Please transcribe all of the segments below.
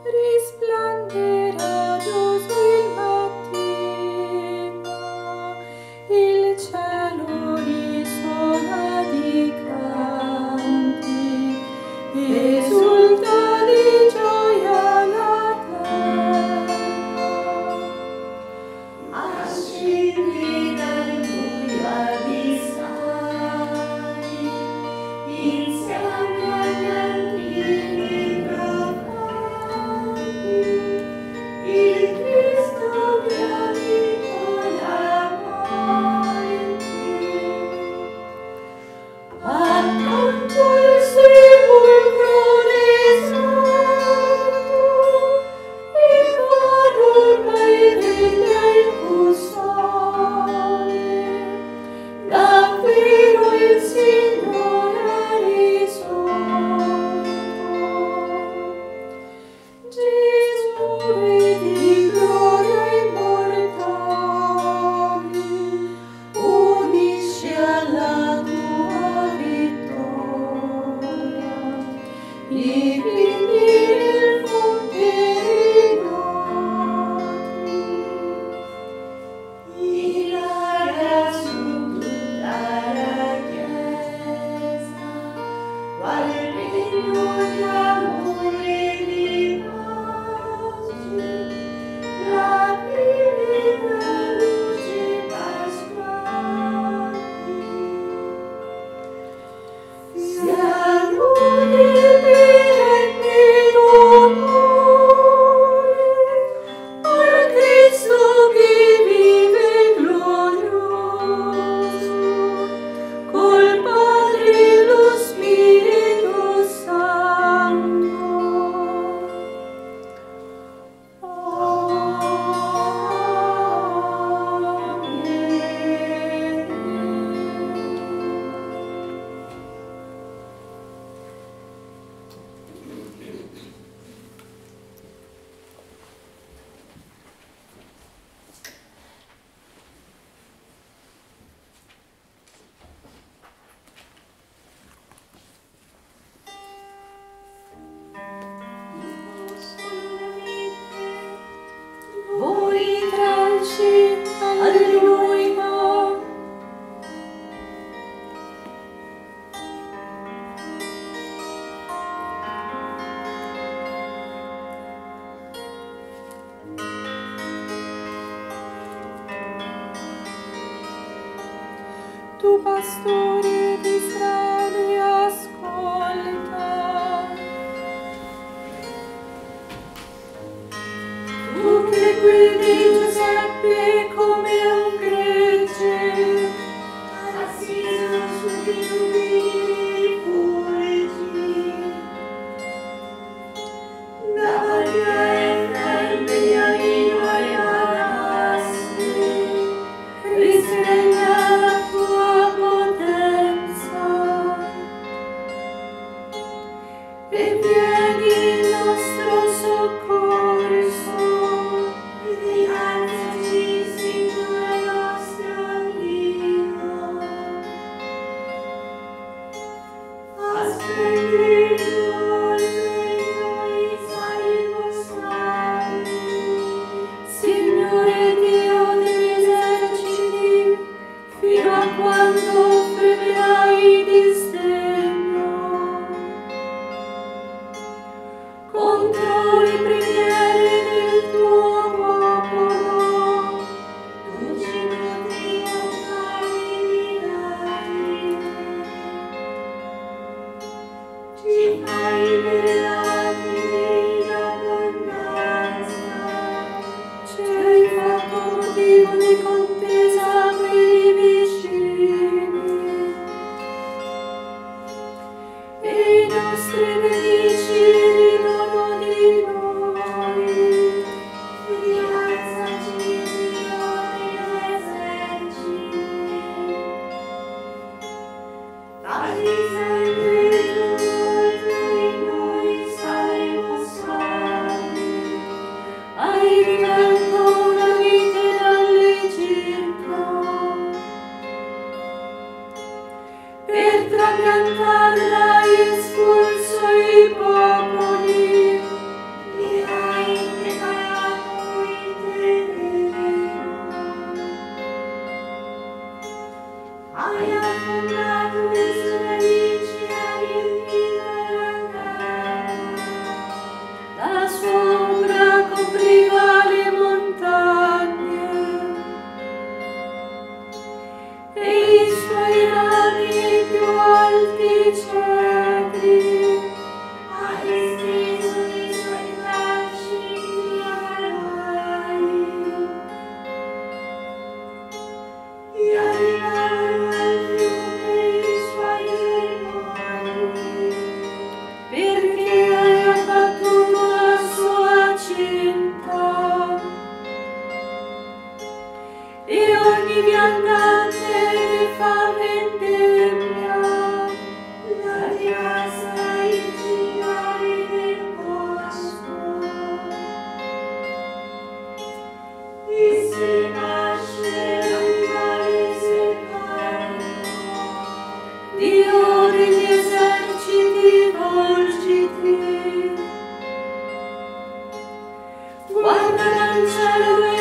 Risplenderà giusto il mattino, il cielo risuona di canti, esulta di gioia la terra. Ascendi dal buio abissali, insieme agli antichi profanti, il Cristo che ha vinto la morte. Accanto al sepolcro deserto, il faro ormai veglia il custode. Davvero il Signore è risorto. Gesù, Re di gloria immortale, unisci alla tua vittoria i figli del fonte rinnovati. Ilaria su tutta la Chiesa, qual regno di amore e di pace, la divina luce pasquale. Siamo nel perenne d'onore al Cristo che vive glorioso, col Padre e lo Spirito Santo. Voi tralci, alleluia. Tu pastore di Israele, ascolta. Tu che guidi Giuseppe come un gregge, assiso sui nubili fulgi, davanti a Efraim, Beniamino e Manasse, risveglia la tua potenza e vieni il nostro soccorso. Rialzaci, Signore.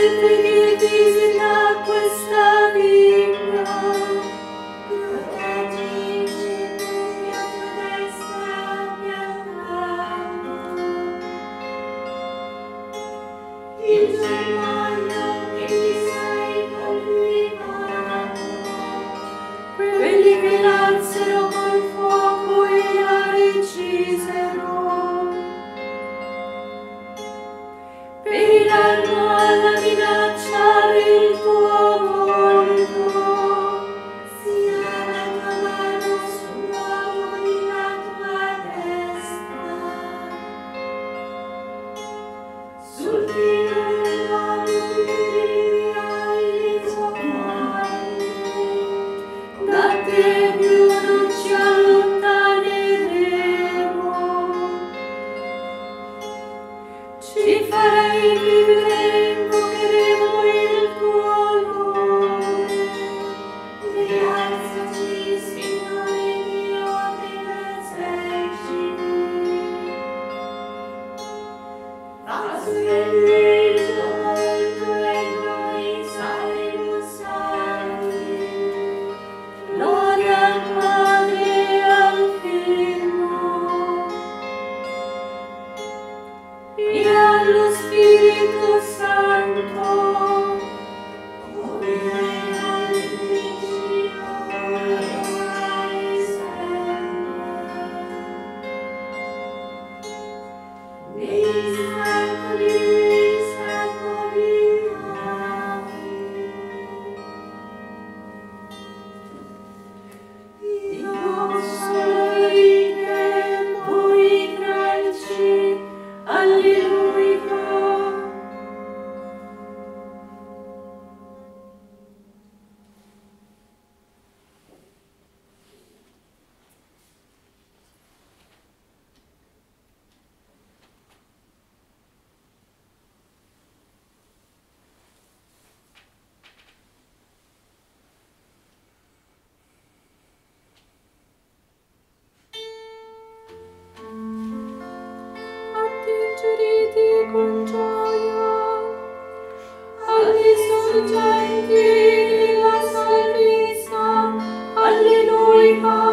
Attingeriti con gioia alle sorgenti della salvezza. Alleluia.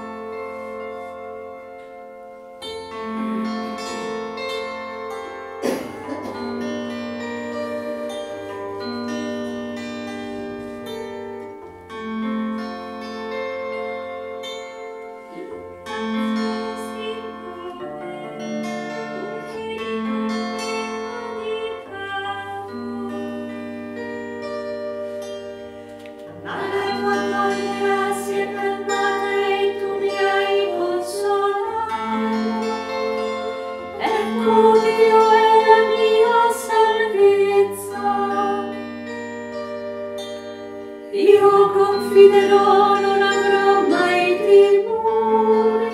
Io confiderò, non avrò mai timore,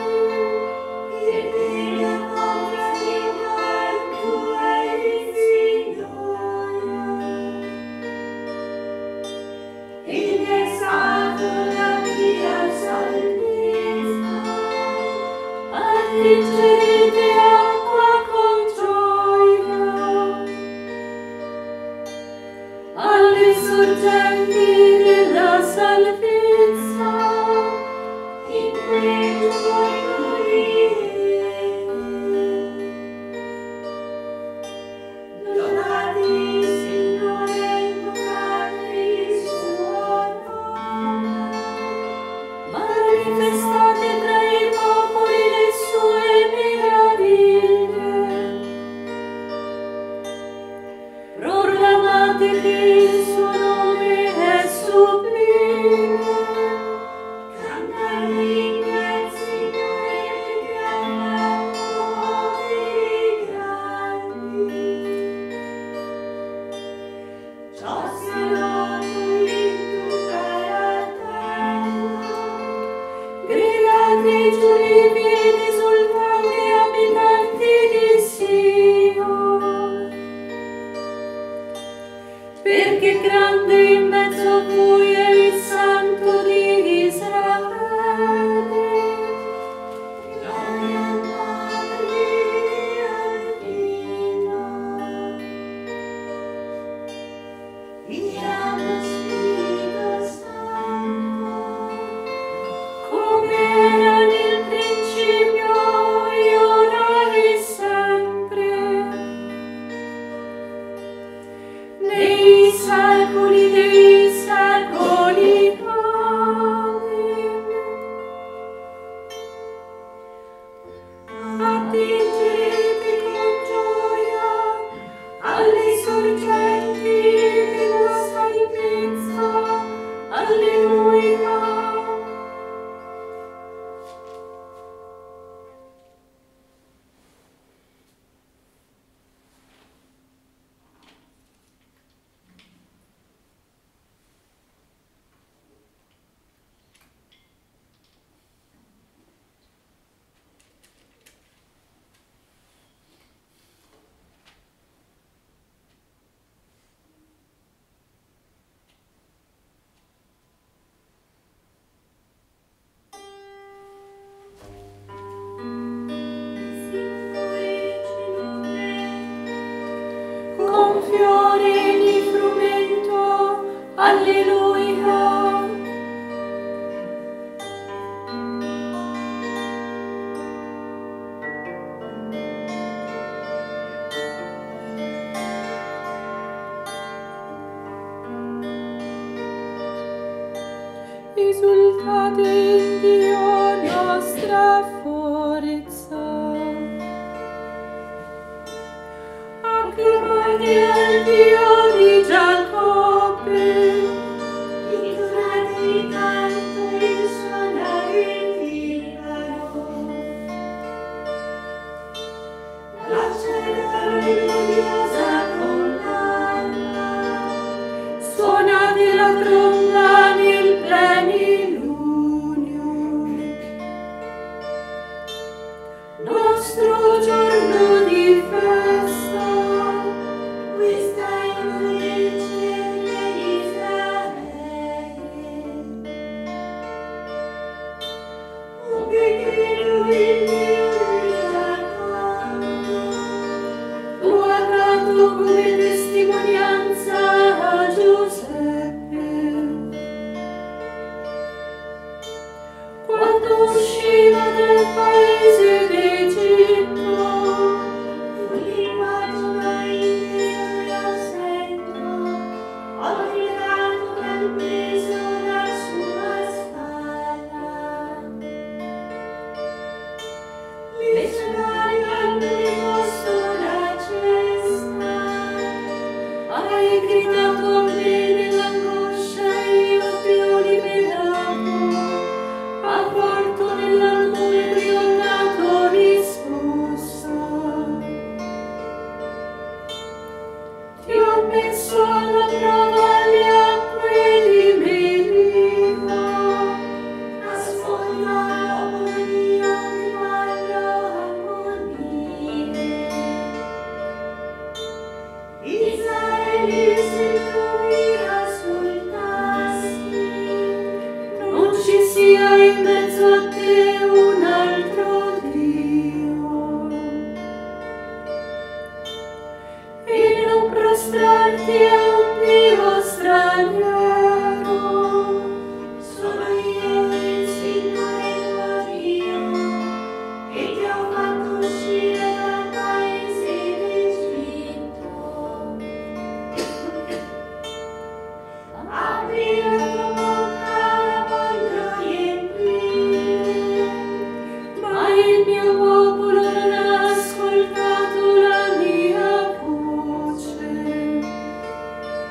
e la paura di quanto è Signore. Egli è stato la mia salvezza, attingerete acqua con gioia alle sorgenti della salvezza, in quel giorno lodate il Signore, invocate il suo nome, manifestate tra i popoli le sue meraviglie, proclamate che il suo nome è sublime, cantate al Signore perché ha fatto dei grandi. Ciò sia noto in tutta la terra, gridate giulivi ed esultate abitanti di Sion, perché grande in mezzo a voi è il Santo di Israele. Gloria al Padre e al Figlio Alleluia. Esultate in Dio nostra forza. Acclamate al Dio di Giacobbe. Intonate il canto e suonare il timpano. Lanciare la gloriosa condanna. Suonate la tromba nel plenilunio. Nostro giorno di festa. Questa è la legge di Israele. Obbedito il Dio di Giacobbe. Lo ha dato come testimonianza a Giuseppe. Quando usciva dal paese d'Egitto, Un linguaggio mai intero sento, ho liberato dal peso la sua spalla. Le sue mani hanno deposto la cesta. hai gridato a me nell'angoscia e io ti ho liberato. A porto nella nube ti ho dato risposta. Ti ho messo alla prova le acque di Meriba. Ascolta, amore mio, ti voglio ammonire. Israele, se tu mi ascoltassi, Non ci sia in mezzo a te un altro Dio. E non prostrarti a un Dio straniero. sono io il Signore tuo Dio, che ti ho fatto uscire dal paese d'Egitto. Apri la tua bocca, la voglio riempire. Ma il mio popolo non ha ascoltato la mia voce.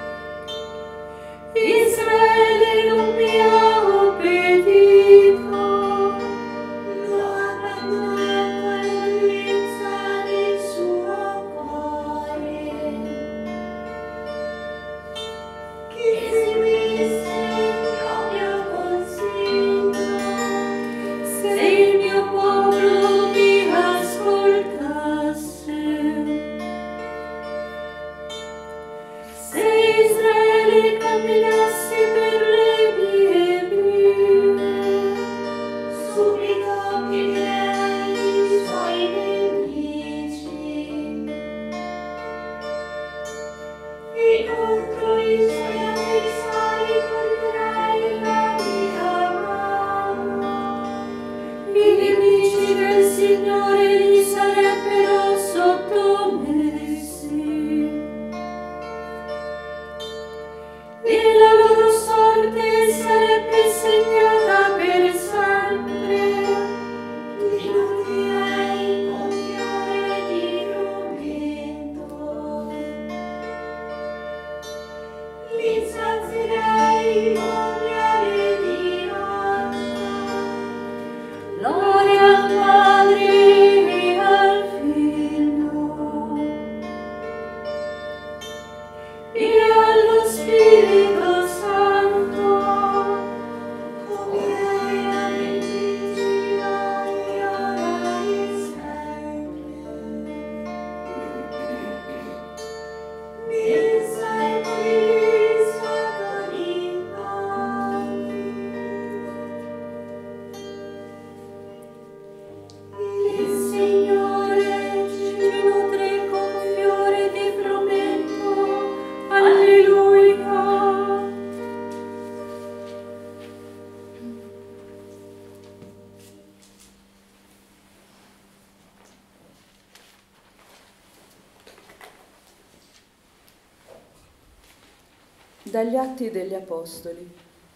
Dagli Atti degli Apostoli.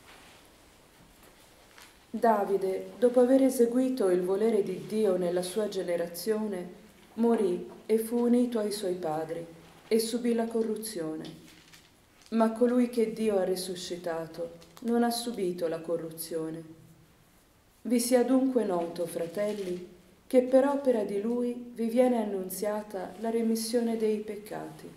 Davide, dopo aver eseguito il volere di Dio nella sua generazione, morì e fu unito ai suoi padri e subì la corruzione. Ma colui che Dio ha risuscitato non ha subito la corruzione. Vi sia dunque noto, fratelli, che per opera di Lui vi viene annunziata la remissione dei peccati.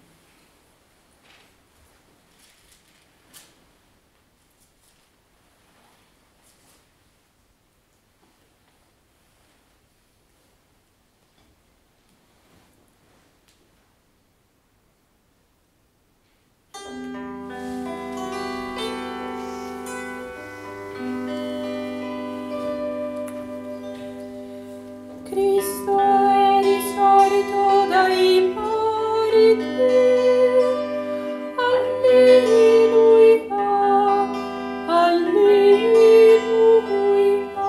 Cristo è risorto dai morti. Alleluia, alleluia.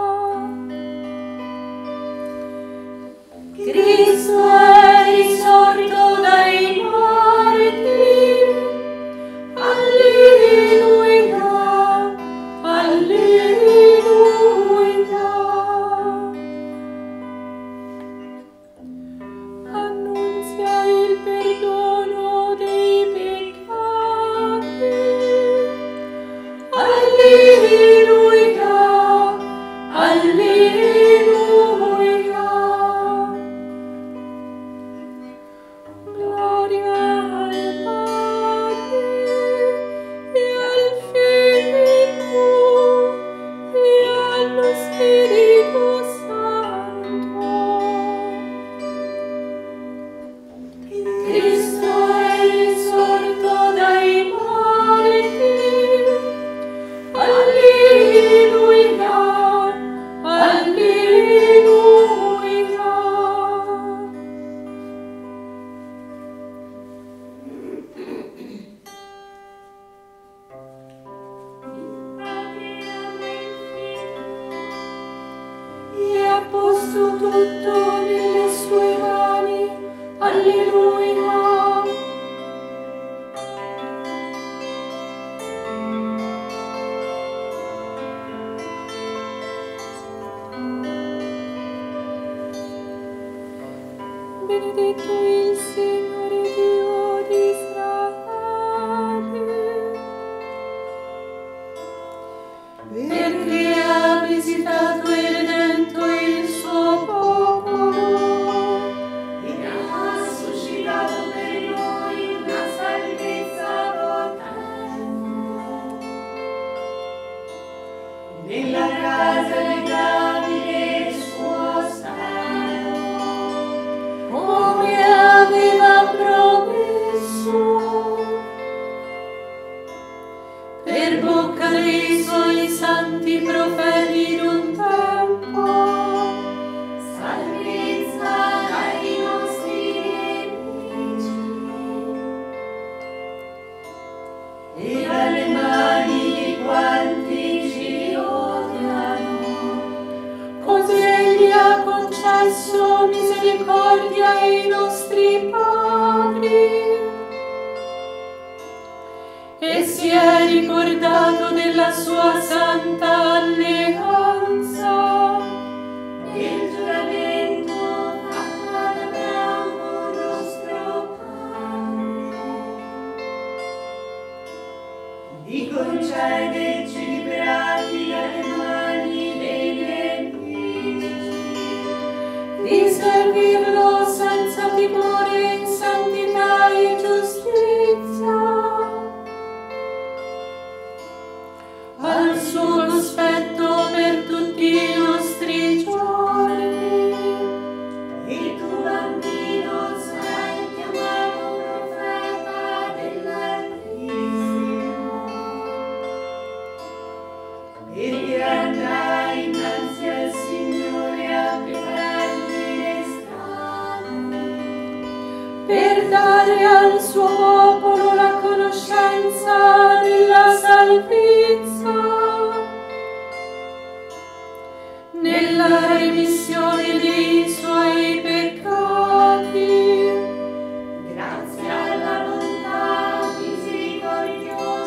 Cristo è risorto dai morti. Alleluia, alleluia. Annunzia il perdono dei peccati. Alleluia, alleluia. Gloria al Padre e al Figlio e allo Spirito Santo. Cristo è risorto dai morti. Alleluia, alleluia. E ha posto tutto nelle sue mani. Alleluia. Benedetto il Signore Dio di Israele, perché ha visitato e redento il suo popolo e ha suscitato per noi una salvezza potente. Nella casa di Davide suo servo, come aveva promesso, per bocca dei suoi santi profeti in un tempo. salvezza dai nostri nemici e dalle mani di quanti ci odiano. Così egli ha concesso misericordia ai nostri padri e si è ricordato della sua santa alleanza. Il giuramento fatto ad Abramo nostro padre, di concederci liberati dalle mani dei nemici, Di servirlo senza timore in santità e giustizia, al suo cospetto per tutti i nostri giorni. il tuo bambino sarai chiamato profeta dell'Altissimo, perché andrai innanzi al Signore a preparargli le strade, Per dare al suo popolo la conoscenza della salvezza, nella remissione dei suoi peccati. grazie alla bontà misericordiosa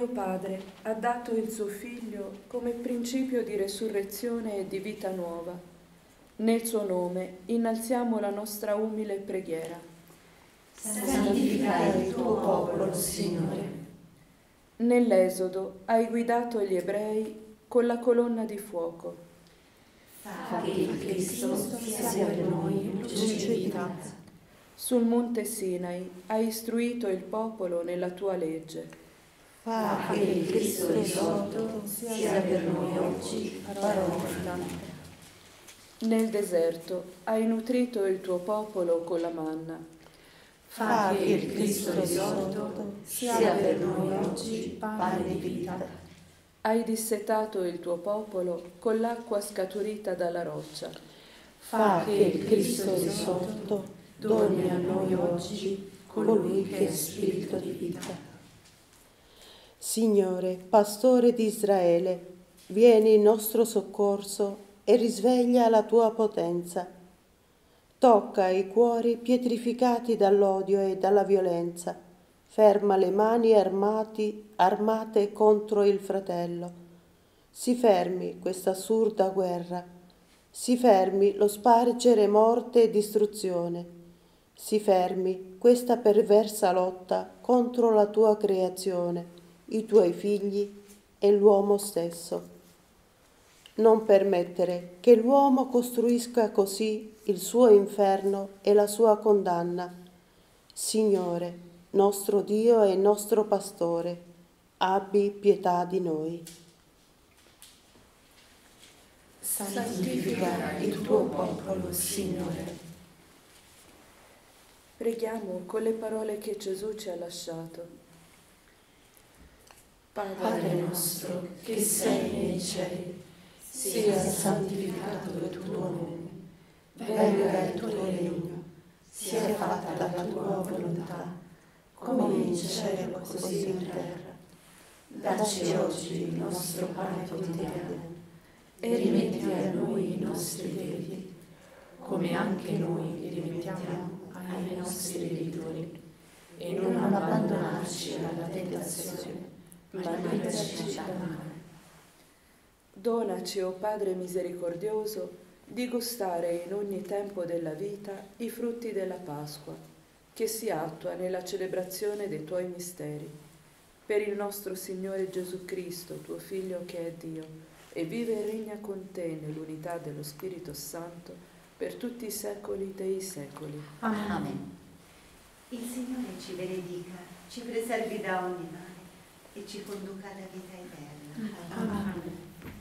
Dio Padre ha dato il suo Figlio come principio di resurrezione e di vita nuova. Nel suo nome innalziamo la nostra umile preghiera. Santifica il tuo popolo, Signore. Nell'Esodo hai guidato gli ebrei con la colonna di fuoco. Fa che il Cristo sia per noi luce di vita. Sul monte Sinai hai istruito il popolo nella tua legge. Fa che il Cristo risorto sia per noi oggi parola vita. Nel deserto hai nutrito il tuo popolo con la manna. Fa che il Cristo risorto sia per noi oggi pane di vita. Hai dissetato il tuo popolo con l'acqua scaturita dalla roccia. Fa che il Cristo risorto doni a noi oggi colui che è Spirito di vita. Signore, Pastore di Israele, vieni in nostro soccorso e risveglia la tua potenza. Tocca i cuori pietrificati dall'odio e dalla violenza. Ferma le mani armate contro il fratello. Si fermi questa assurda guerra. Si fermi lo spargere morte e distruzione. Si fermi questa perversa lotta contro la tua creazione, i tuoi figli e l'uomo stesso. Non permettere che l'uomo costruisca così il suo inferno e la sua condanna. Signore, nostro Dio e nostro Pastore, abbi pietà di noi. Santifica il tuo popolo, Signore. Preghiamo con le parole che Gesù ci ha lasciato. Padre nostro, che sei nei cieli, sia santificato il tuo nome. Venga il tuo regno, sia fatta la tua volontà, come in cielo così in terra. Dacci oggi il nostro pane quotidiano e rimetti a noi i nostri debiti, come anche noi li rimettiamo ai nostri debitori, e non abbandonarci alla tentazione, ma liberaci dal male. Donaci, o Padre misericordioso, di gustare in ogni tempo della vita i frutti della Pasqua, che si attua nella celebrazione dei tuoi misteri. Per il nostro Signore Gesù Cristo, tuo Figlio che è Dio, e vive e regna con te nell'unità dello Spirito Santo, per tutti i secoli dei secoli. Amen. Il Signore ci benedica, ci preservi da ogni male e ci conduca alla vita eterna. Amen.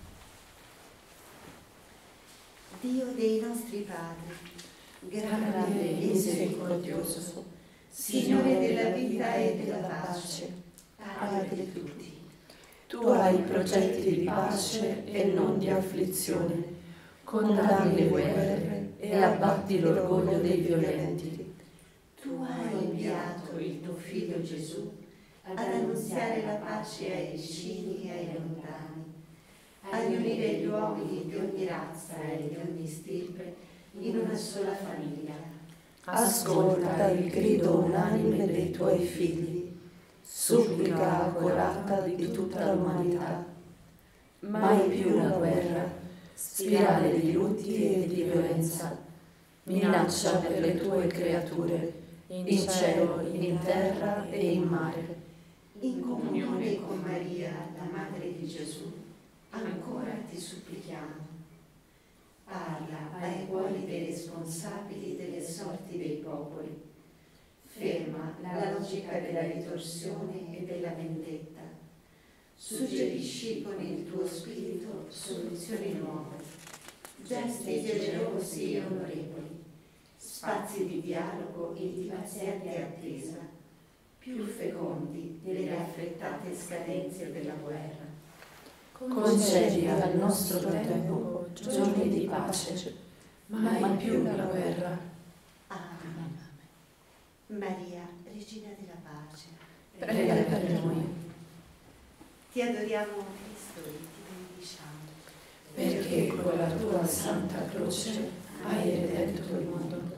Dio dei nostri padri, Grande e misericordioso, Signore della vita e della pace, Padre di tutti. Tu hai progetti di pace e non di afflizione, condanni le guerre e abbatti l'orgoglio dei violenti. Tu hai inviato il tuo Figlio Gesù ad annunziare la pace ai vicini e ai lontani, ad unire gli uomini di ogni razza e di ogni stirpe in una sola famiglia. Ascolta il grido unanime dei tuoi figli, supplica accorata di tutta l'umanità. Mai più la guerra, spirale di lutti e di violenza, minaccia per le tue creature, in cielo, in terra e in mare. In comunione con Maria, la Madre di Gesù, ancora ti supplichiamo. Parla ai cuori dei responsabili delle sorti dei popoli. Ferma la logica della ritorsione e della vendetta. Suggerisci con il tuo spirito soluzioni nuove, gesti generosi e onorevoli, spazi di dialogo e di paziente attesa, più fecondi delle affrettate scadenze della guerra. Concedi al nostro tempo giorni di pace, mai più la guerra. Amen. Maria, Regina della Pace, Prega per noi, ti adoriamo Cristo e ti benediciamo. perché con la tua santa croce hai redento il mondo.